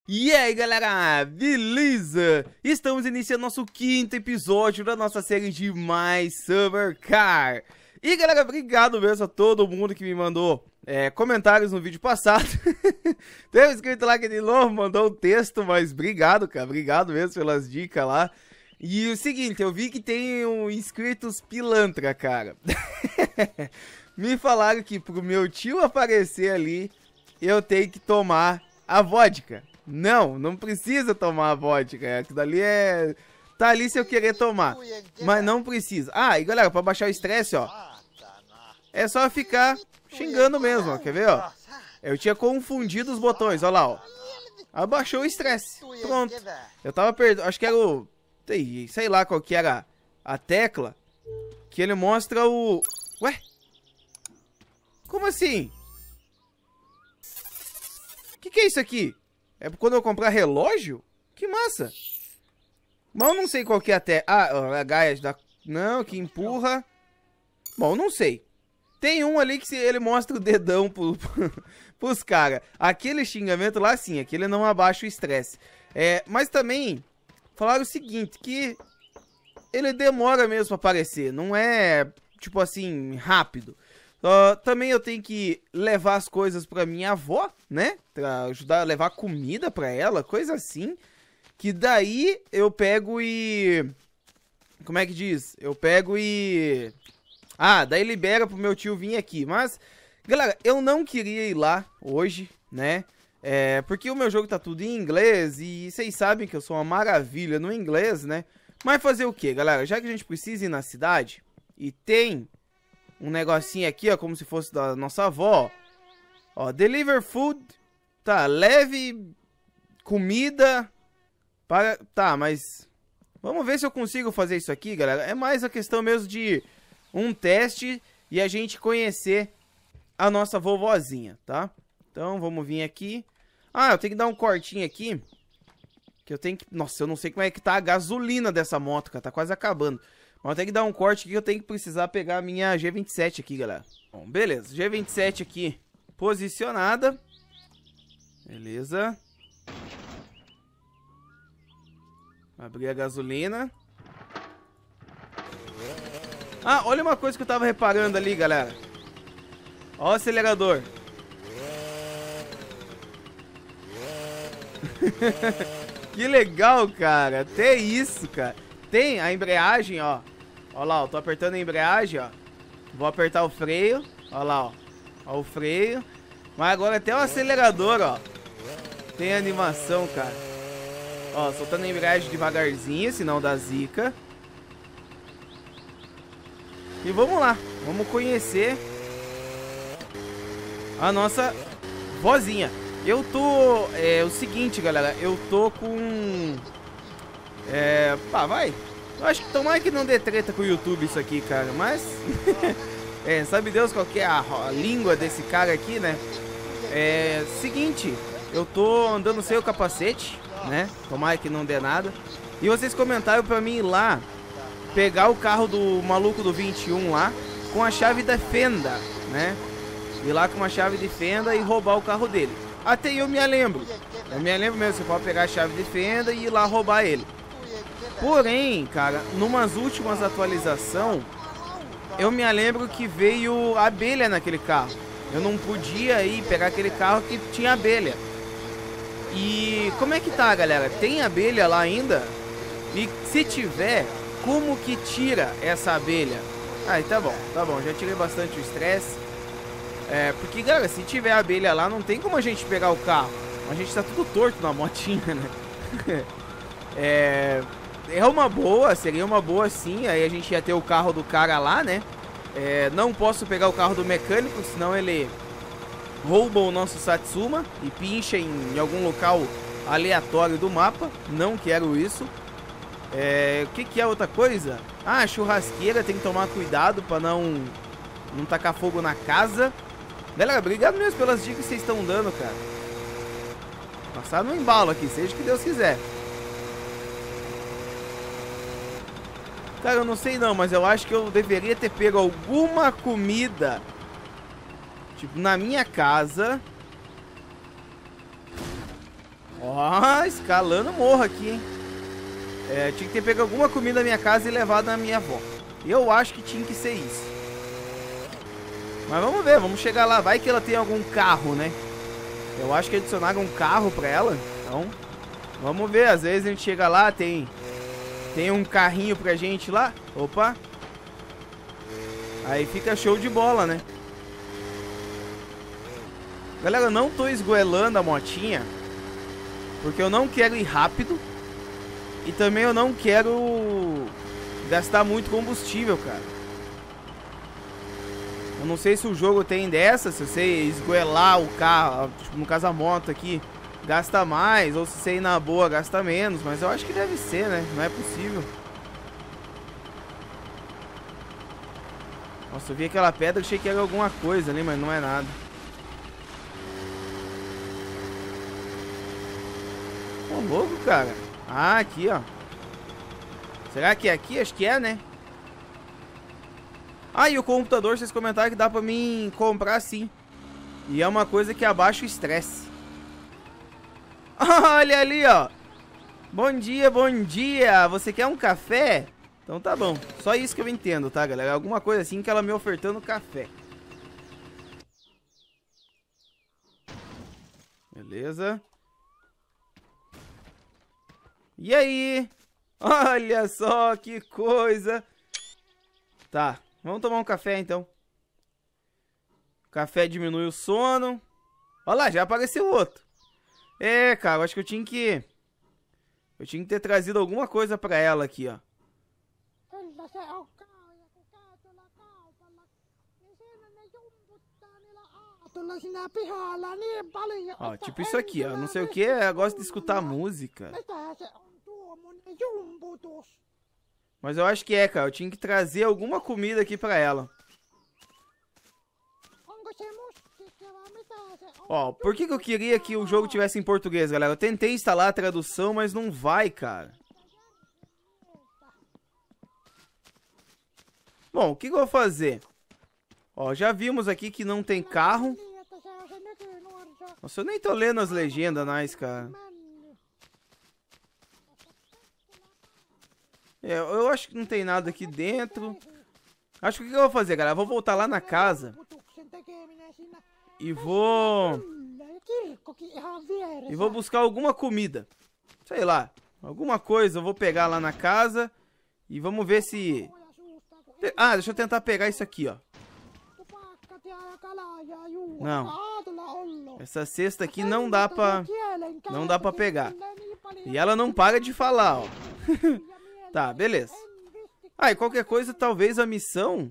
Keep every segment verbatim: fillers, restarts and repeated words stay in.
E aí galera, beleza? Estamos iniciando nosso quinto episódio da nossa série de My Summer Car. E galera, obrigado mesmo a todo mundo que me mandou é, comentários no vídeo passado. Teve escrito lá que de novo mandou um texto, mas obrigado, cara, obrigado mesmo pelas dicas lá. E o seguinte, eu vi que tem um inscritos pilantra, cara. Me falaram que pro meu tio aparecer ali, eu tenho que tomar a vodka. Não, não precisa tomar a vodka. Aquilo dali é... Tá ali se eu querer tomar. Mas não precisa. Ah, e galera, pra baixar o estresse, ó. É só ficar xingando mesmo, ó. Quer ver, ó? Eu tinha confundido os botões, ó lá, ó. Abaixou o estresse. Pronto. Eu tava perdendo... Acho que era o... Sei lá qual que era a tecla. Que ele mostra o... Ué? Como assim? O que que é isso aqui? É quando eu comprar relógio? Que massa! Mas eu não sei qual que é até... Ah, a Gaia da... Não, que empurra... Bom, não sei. Tem um ali que ele mostra o dedão pro, pros caras. Aquele xingamento lá, sim, aquele não abaixa o estresse. É, mas também falaram o seguinte, que ele demora mesmo pra aparecer. Não é, tipo assim, rápido. Uh, também eu tenho que levar as coisas pra minha avó, né? Pra ajudar a levar comida pra ela, coisa assim. Que daí eu pego e... Como é que diz? Eu pego e... Ah, daí libera pro meu tio vir aqui. Mas, galera, eu não queria ir lá hoje, né? É, porque o meu jogo tá tudo em inglês e vocês sabem que eu sou uma maravilha no inglês, né? Mas fazer o quê, galera? Já que a gente precisa ir na cidade e tem... um negocinho aqui, ó, como se fosse da nossa avó. Ó, deliver food. Tá, leve comida para... Tá, mas... Vamos ver se eu consigo fazer isso aqui, galera. É mais a questão mesmo de um teste e a gente conhecer a nossa vovozinha, tá? Então, vamos vir aqui. Ah, eu tenho que dar um cortinho aqui. Que eu tenho que... Nossa, eu não sei como é que tá a gasolina dessa moto, cara. Tá quase acabando. Mas eu tenho que dar um corte aqui, eu tenho que precisar pegar a minha G vinte e sete aqui, galera. Bom, beleza. G vinte e sete aqui posicionada. Beleza. Abrir a gasolina. Ah, olha uma coisa que eu tava reparando ali, galera. Ó o acelerador. Que legal, cara. Até isso, cara. Tem a embreagem, ó. Ó lá, ó. Tô apertando a embreagem, ó. Vou apertar o freio. Ó lá, ó. Ó o freio. Mas agora até o acelerador, ó. Tem animação, cara. Ó, soltando a embreagem devagarzinho, senão dá zica. E vamos lá. Vamos conhecer a nossa vozinha. Eu tô... É o seguinte, galera. Eu tô com... É... Pá, vai. Eu acho que tomara que não dê treta com o YouTube isso aqui, cara. Mas... é, sabe Deus qual que é a, a língua desse cara aqui, né? É... Seguinte. Eu tô andando sem o capacete, né? Tomara que não dê nada. E vocês comentaram pra mim ir lá pegar o carro do maluco do vinte e um lá com a chave da fenda, né? Ir lá com uma chave de fenda e roubar o carro dele. Até eu me lembro. Eu me lembro mesmo, você pode pegar a chave de fenda e ir lá roubar ele. Porém, cara, numas últimas atualizações, eu me lembro que veio abelha naquele carro. Eu não podia ir pegar aquele carro que tinha abelha. E como é que tá, galera? Tem abelha lá ainda? E se tiver, como que tira essa abelha? Ah, tá bom, tá bom, já tirei bastante o estresse. É, porque, galera, se tiver abelha lá, não tem como a gente pegar o carro. A gente tá tudo torto na motinha, né? É... É uma boa, seria uma boa sim. Aí a gente ia ter o carro do cara lá, né? É, não posso pegar o carro do mecânico, senão ele rouba o nosso Satsuma e pincha em, em algum local aleatório do mapa. Não quero isso. É, o que que é outra coisa? Ah, churrasqueira, tem que tomar cuidado pra não, não tacar fogo na casa. Galera, obrigado mesmo pelas dicas que vocês estão dando, cara. Passar no embalo aqui, seja o que Deus quiser. Cara, eu não sei não, mas eu acho que eu deveria ter pego alguma comida, tipo, na minha casa. Ó, Ó, escalando morro aqui, hein? É, tinha que ter pego alguma comida da minha casa e levado na minha avó. Eu acho que tinha que ser isso. Mas vamos ver, vamos chegar lá. Vai que ela tem algum carro, né? Eu acho que adicionaram um carro pra ela. Então, vamos ver. Às vezes a gente chega lá, tem... Tem um carrinho pra gente lá. Opa. Aí fica show de bola, né? Galera, eu não tô esgoelando a motinha, porque eu não quero ir rápido. E também eu não quero gastar muito combustível, cara. Eu não sei se o jogo tem dessa, se você esgoelar o carro, tipo, no caso a moto aqui, gasta mais, ou se você ir na boa, gasta menos. Mas eu acho que deve ser, né? Não é possível. Nossa, eu vi aquela pedra, achei que era alguma coisa ali, mas não é nada. Ô, louco, cara. Ah, aqui, ó. Será que é aqui? Acho que é, né? Ah, e o computador, vocês comentaram que dá pra mim comprar sim. E é uma coisa que abaixa o estresse. Olha ali, ó. Bom dia, bom dia. Você quer um café? Então tá bom. Só isso que eu entendo, tá, galera? Alguma coisa assim que ela me ofertando café. Beleza. E aí? Olha só que coisa. Tá, vamos tomar um café então. O café diminui o sono. Olha lá, já apareceu outro. É, cara, eu acho que eu tinha que... Eu tinha que ter trazido alguma coisa pra ela aqui, ó. Ó, tipo isso aqui, ó. Não sei o que, eu gosto de escutar música. Mas eu acho que é, cara. Eu tinha que trazer alguma comida aqui pra ela. Ó, por que que eu queria que o jogo tivesse em português, galera? Eu tentei instalar a tradução, mas não vai, cara. Bom, o que que eu vou fazer? Ó, já vimos aqui que não tem carro. Nossa, eu nem tô lendo as legendas, nice, cara. É, eu acho que não tem nada aqui dentro. Acho que o que eu vou fazer, galera? Eu vou voltar lá na casa. E vou... E vou buscar alguma comida. Sei lá. Alguma coisa eu vou pegar lá na casa. E vamos ver se... Ah, deixa eu tentar pegar isso aqui, ó. Não. Essa cesta aqui não dá pra... Não dá pra pegar. E ela não para de falar, ó. Tá, beleza. Ah, e qualquer coisa, talvez a missão...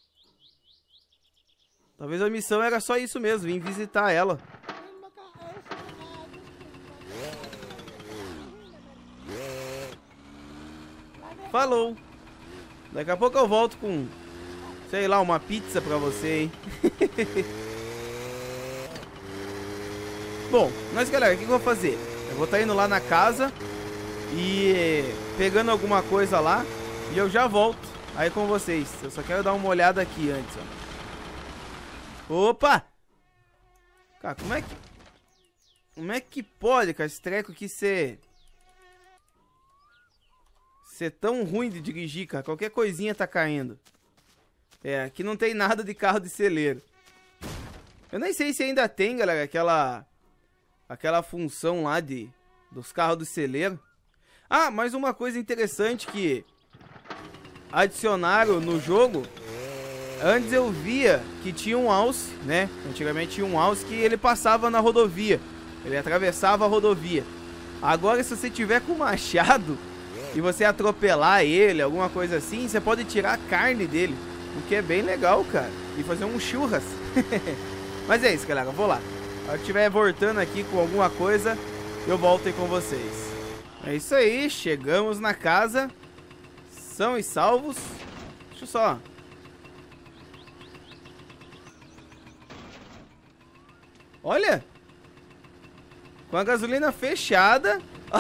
Talvez a missão era só isso mesmo, vim visitar ela. Falou. Daqui a pouco eu volto com, sei lá, uma pizza pra você, hein? Bom, mas galera, o que eu vou fazer? Eu vou estar indo lá na casa e pegando alguma coisa lá e eu já volto aí com vocês. Eu só quero dar uma olhada aqui antes, ó. Opa! Cara, como é que... Como é que pode, cara, esse treco aqui ser... Ser tão ruim de dirigir, cara. Qualquer coisinha tá caindo. É, aqui não tem nada de carro de celeiro. Eu nem sei se ainda tem, galera, aquela... Aquela função lá de... Dos carros de celeiro. Ah, mais uma coisa interessante que... Adicionaram no jogo... Antes eu via que tinha um alce, né? Antigamente tinha um alce que ele passava na rodovia. Ele atravessava a rodovia. Agora, se você tiver com machado e você atropelar ele, alguma coisa assim, você pode tirar a carne dele. O que é bem legal, cara. E fazer um churras. Mas é isso, galera. Eu vou lá. Se eu estiver voltando aqui com alguma coisa, eu volto aí com vocês. É isso aí. Chegamos na casa. São e salvos. Deixa eu só... Olha, com a gasolina fechada.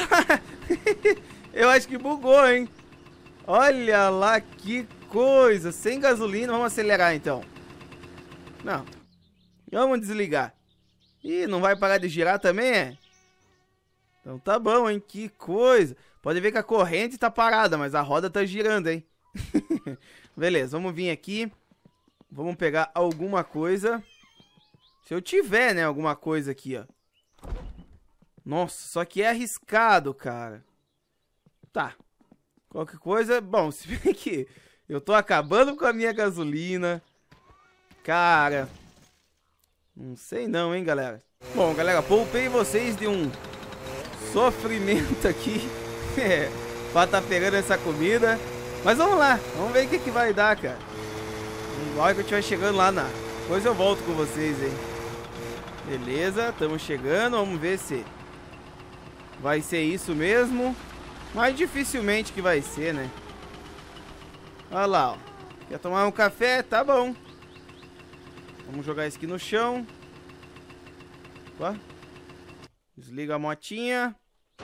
Eu acho que bugou, hein? Olha lá que coisa. Sem gasolina, vamos acelerar então. Não, vamos desligar. Ih, não vai parar de girar também, é? Então tá bom, hein? Que coisa. Pode ver que a corrente tá parada, mas a roda tá girando, hein? Beleza, vamos vir aqui. Vamos pegar alguma coisa. Se eu tiver, né, alguma coisa aqui, ó. Nossa, só que é arriscado, cara. Tá. Qualquer coisa... Bom, se bem que eu tô acabando com a minha gasolina. Cara... Não sei não, hein, galera. Bom, galera, poupei vocês de um sofrimento aqui. É, pra tá pegando essa comida. Mas vamos lá, vamos ver o que que vai dar, cara. Na hora que eu estiver chegando lá na... Depois eu volto com vocês, hein. Beleza, estamos chegando, vamos ver se vai ser isso mesmo. Mas dificilmente que vai ser, né. Olha lá, ó. Quer tomar um café? Tá bom. Vamos jogar isso aqui no chão. Opa. Desliga a motinha.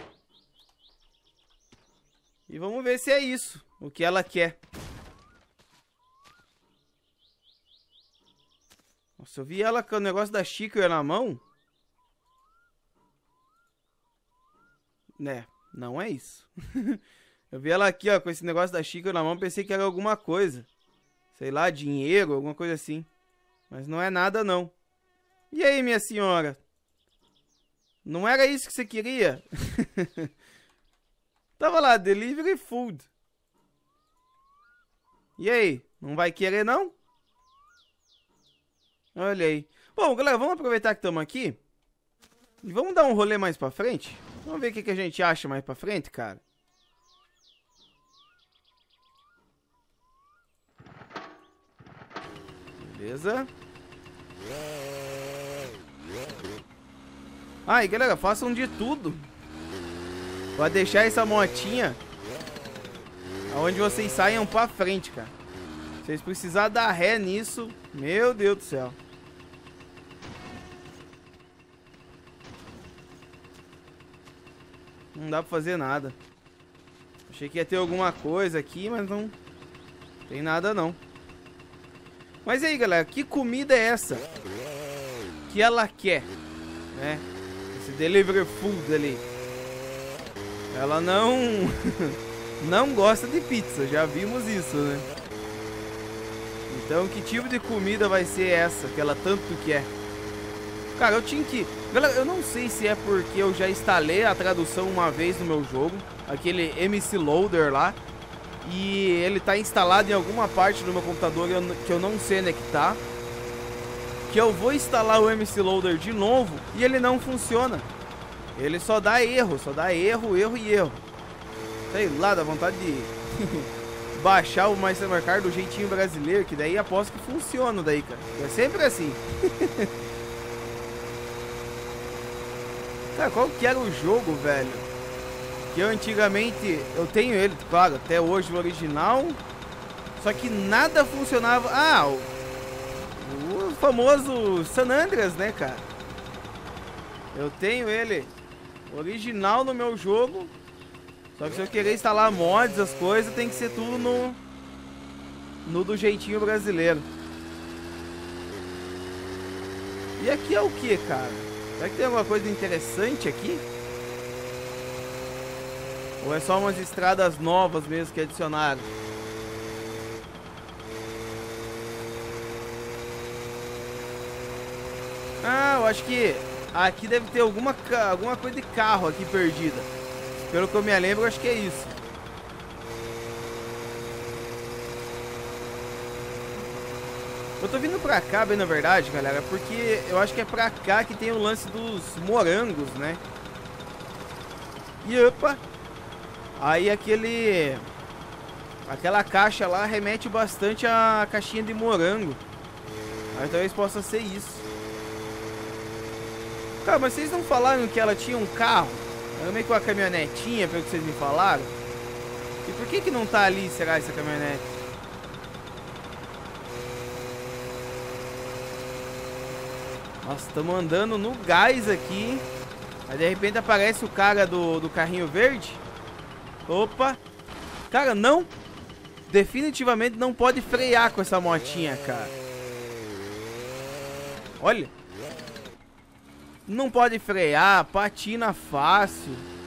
E vamos ver se é isso, o que ela quer. Nossa, eu vi ela com o negócio da xícara na mão. Né, não é isso. Eu vi ela aqui, ó, com esse negócio da xícara na mão, pensei que era alguma coisa. Sei lá, dinheiro, alguma coisa assim. Mas não é nada, não. E aí, minha senhora? Não era isso que você queria? Tava lá, delivery food. E aí? Não vai querer, não? Olha aí. Bom, galera, vamos aproveitar que estamos aqui. E vamos dar um rolê mais pra frente. Vamos ver o que, que a gente acha mais pra frente, cara. Beleza. Ah, e galera, façam de tudo pra deixar essa motinha aonde vocês saiam pra frente, cara. Se vocês precisarem dar ré nisso, meu Deus do céu. Não dá pra fazer nada. Achei que ia ter alguma coisa aqui, mas não tem nada não. Mas aí, galera, que comida é essa que ela quer, né? Esse delivery food ali. Ela não não gosta de pizza, já vimos isso, né? Então, que tipo de comida vai ser essa que ela tanto quer? Cara, eu tinha que... Galera, eu não sei se é porque eu já instalei a tradução uma vez no meu jogo, aquele M C Loader lá, e ele tá instalado em alguma parte do meu computador que eu não sei onde é que tá, que eu vou instalar o M C Loader de novo e ele não funciona. Ele só dá erro, só dá erro, erro e erro. Sei lá, dá vontade de baixar o Mastercard do jeitinho brasileiro, que daí aposto que funciona daí, cara. É sempre assim. Cara, qual que era o jogo, velho? Que eu antigamente... Eu tenho ele, claro, até hoje o original. Só que nada funcionava. Ah, o, o famoso San Andreas, né, cara? Eu tenho ele original no meu jogo. Só que se eu querer instalar mods, as coisas, tem que ser tudo no... No do jeitinho brasileiro. E aqui é o que, cara? Será que tem alguma coisa interessante aqui? Ou é só umas estradas novas mesmo que adicionaram? Ah, eu acho que aqui deve ter alguma, alguma coisa de carro aqui perdida. Pelo que eu me lembro, eu acho que é isso. Eu tô vindo pra cá, bem na verdade, galera, porque eu acho que é pra cá que tem o lance dos morangos, né? E opa! Aí aquele... Aquela caixa lá remete bastante à caixinha de morango. Aí talvez possa ser isso. Cara, mas vocês não falaram que ela tinha um carro? Era meio que uma caminhonetinha, pelo que vocês me falaram. E por que que não tá ali, será, essa caminhonete? Nossa, estamos andando no gás aqui. Aí de repente aparece o cara do, do carrinho verde. Opa. Cara, não. Definitivamente não pode frear com essa motinha, cara. Olha. Não pode frear, patina fácil.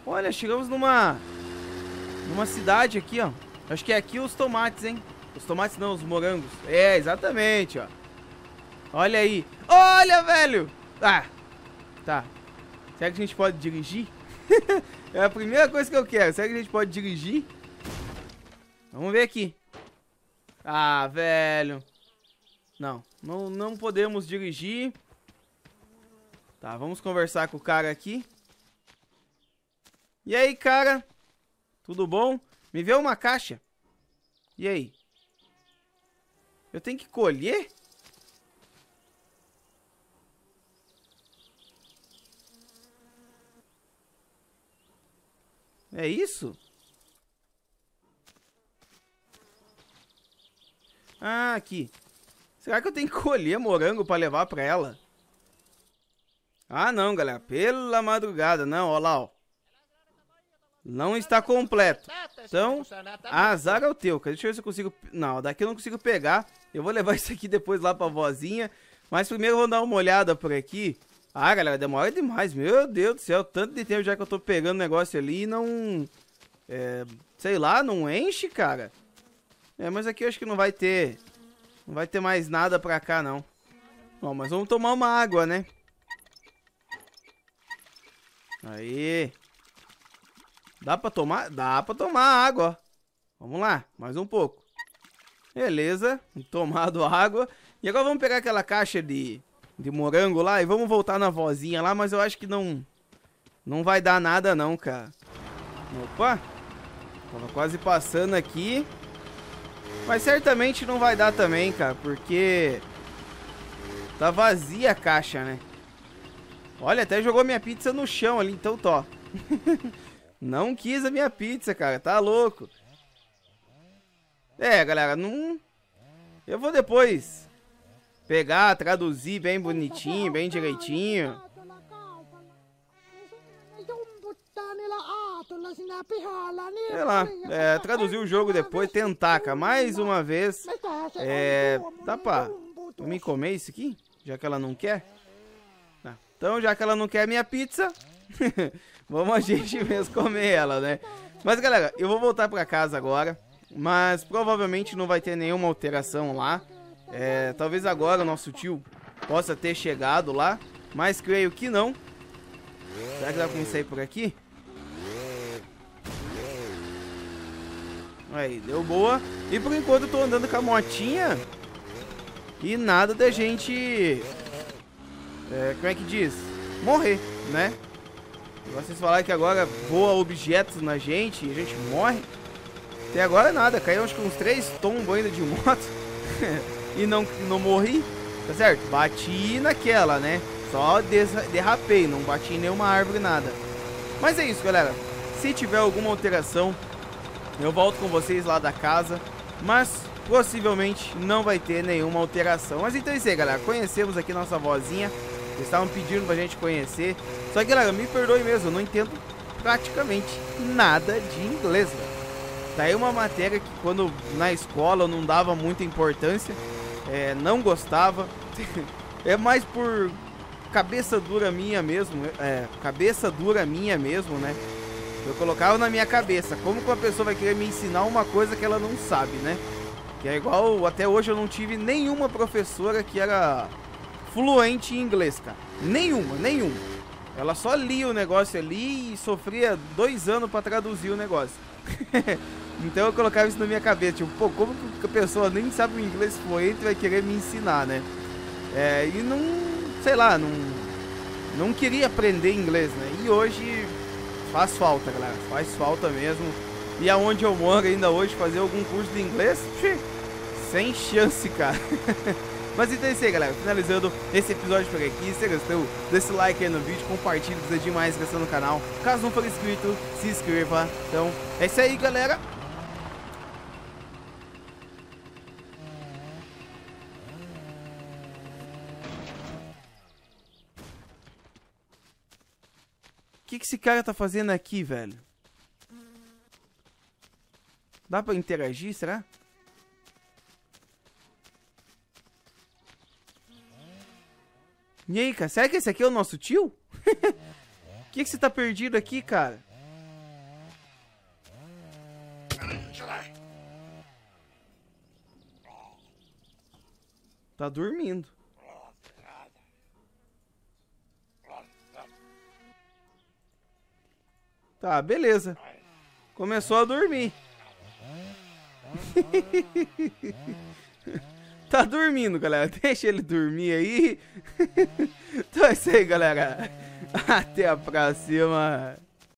Olha, chegamos numa... Numa cidade aqui, ó. Acho que é aqui os tomates, hein? Os tomates não, os morangos. É, exatamente, ó. Olha aí. Olha, velho! Ah, tá. Será que a gente pode dirigir? É a primeira coisa que eu quero. Será que a gente pode dirigir? Vamos ver aqui. Ah, velho. Não, não, não podemos dirigir. Tá, vamos conversar com o cara aqui. E aí, cara? Tudo bom? Me vê uma caixa. E aí? Eu tenho que colher? É isso? Ah, aqui. Será que eu tenho que colher morango pra levar pra ela? Ah, não, galera. Pela madrugada. Não, ó lá, ó. Não está completo. Então, azar é o teu. Deixa eu ver se eu consigo... Não, daqui eu não consigo pegar. Eu vou levar isso aqui depois lá pra vozinha. Mas primeiro eu vou dar uma olhada por aqui. Ah, galera, demora demais. Meu Deus do céu. Tanto de tempo já que eu tô pegando o negócio ali e não... É, sei lá, não enche, cara. É, mas aqui eu acho que não vai ter... Não vai ter mais nada pra cá, não. Bom, mas vamos tomar uma água, né? Aí. Dá pra tomar? Dá pra tomar água, ó. Vamos lá, mais um pouco. Beleza, tomado água. E agora vamos pegar aquela caixa de, de morango lá e vamos voltar na vozinha lá, mas eu acho que não... Não vai dar nada não, cara. Opa. Tava quase passando aqui. Mas certamente não vai dar também, cara, porque... Tá vazia a caixa, né? Olha, até jogou minha pizza no chão ali, então tó. Não quis a minha pizza, cara, tá louco. É, galera, não... Eu vou depois pegar, traduzir bem bonitinho, bem direitinho. Sei lá, é, traduzir o jogo depois, tentar, cara, mais uma vez. É, dá pra eu me comer isso aqui? Já que ela não quer? Não. Então, já que ela não quer minha pizza, vamos a gente mesmo comer ela, né? Mas, galera, eu vou voltar pra casa agora. Mas provavelmente não vai ter nenhuma alteração lá. É, talvez agora o nosso tio possa ter chegado lá, mas creio que não. Será que dá pra sair por aqui? Aí, deu boa. E por enquanto eu tô andando com a motinha e nada da gente... É, como é que diz? Morrer, né? Vocês falaram que agora voa objetos na gente e a gente morre. Até agora nada, caiu acho que uns três tombos ainda de moto. E não, não morri. Tá certo? Bati naquela, né? Só derrapei, não bati em nenhuma árvore, nada. Mas é isso, galera. Se tiver alguma alteração, eu volto com vocês lá da casa. Mas possivelmente não vai ter nenhuma alteração. Mas então é isso aí, galera. Conhecemos aqui nossa vozinha. Eles estavam pedindo pra gente conhecer. Só que, galera, me perdoe mesmo, eu não entendo praticamente nada de inglês, velho. Tá aí uma matéria que quando na escola eu não dava muita importância, é, não gostava. É mais por cabeça dura minha mesmo, é, cabeça dura minha mesmo, né? Eu colocava na minha cabeça, como que uma pessoa vai querer me ensinar uma coisa que ela não sabe, né? Que é igual, até hoje eu não tive nenhuma professora que era fluente em inglês, cara. Nenhuma, nenhuma. Ela só lia o negócio ali e sofria dois anos pra traduzir o negócio. Então eu colocava isso na minha cabeça, tipo, pô, como que a pessoa nem sabe o inglês fluente vai querer me ensinar, né? É, e não, sei lá, não, não queria aprender inglês, né? E hoje faz falta, galera, faz falta mesmo. E aonde eu moro ainda hoje, fazer algum curso de inglês, sem chance, cara. Mas então é isso aí, galera, finalizando esse episódio por aqui. Se você gostou, deixa o like aí no vídeo, compartilha, se demais inscrever no canal. Caso não for inscrito, se inscreva. Então é isso aí, galera. O que que esse cara tá fazendo aqui, velho? Dá pra interagir, será? E aí, cara? Será que esse aqui é o nosso tio? O que que você tá perdido aqui, cara? Tá dormindo. Tá, beleza. Começou a dormir. Tá dormindo, galera. Deixa ele dormir aí. Então é isso aí, galera. Até a próxima.